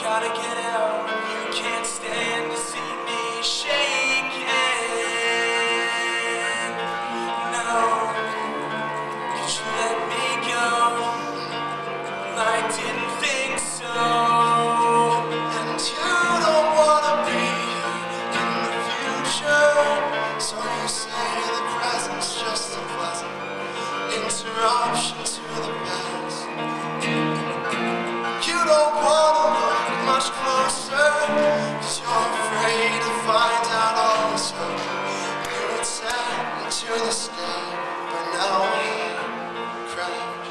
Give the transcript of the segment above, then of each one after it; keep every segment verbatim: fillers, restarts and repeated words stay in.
gotta get out. You can't stand to see me shaking. No, could you let me go? I didn't think so. And you don't wanna be in the future, so you say the present's just a pleasant interruption to the past. You don't wanna look much closer, cause you're afraid to find out all this hope. You would send into the sky, but now we crash.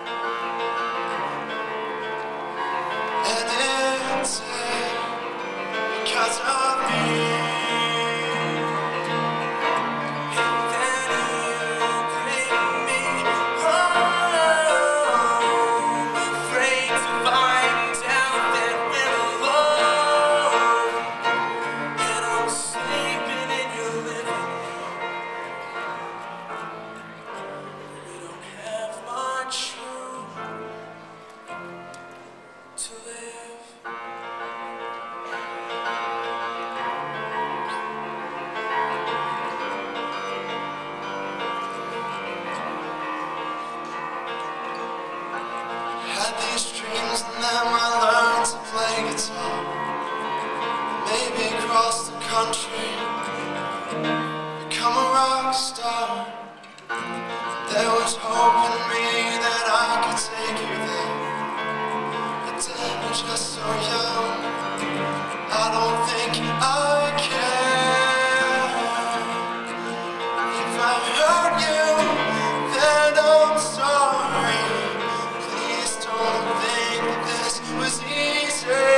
And it's because of me. Had these dreams and then I learned to play guitar. Maybe cross the country, become a rock star. There was hope in me that I could take you there, but then you're just so young, I don't think I care. If I hurt you, then I'm sorry. Please don't think this was easy.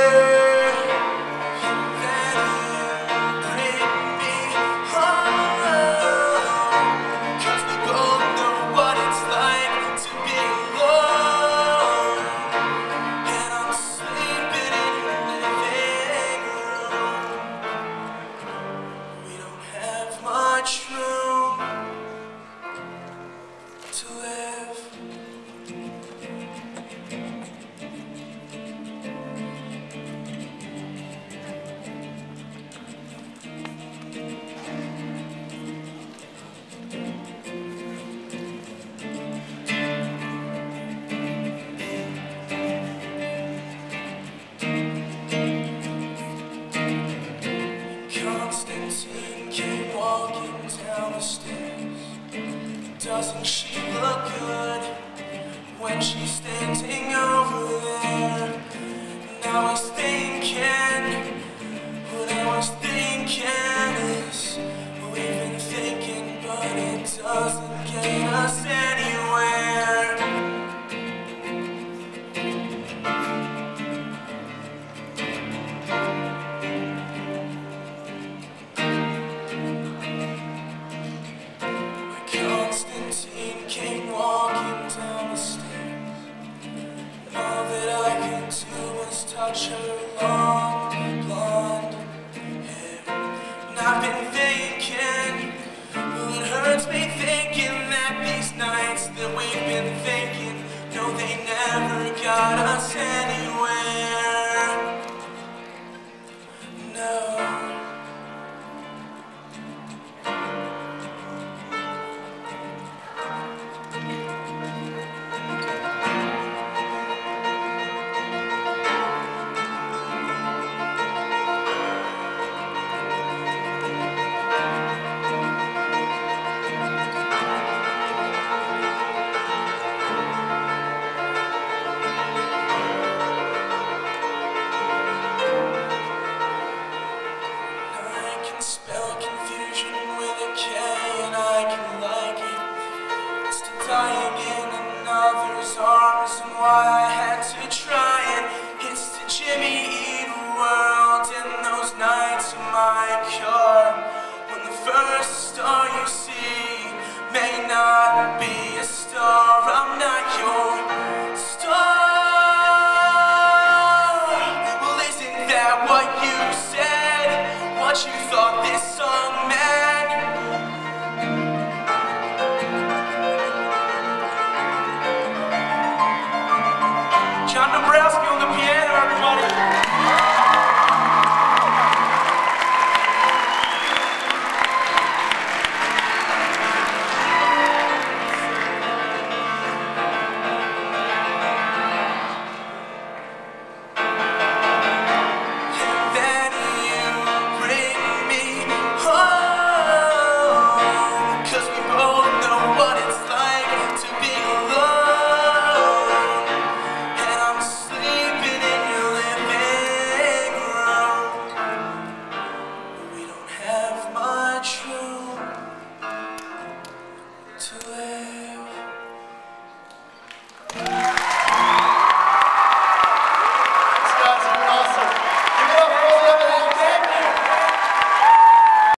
Constantine came walking down the stairs. Doesn't she look good when she's standing over there? And I was thinking, what I was thinking is, we've been thinking, but it doesn't get us anywhere. Constantine came walking down the stairs. All that I could do was touch her long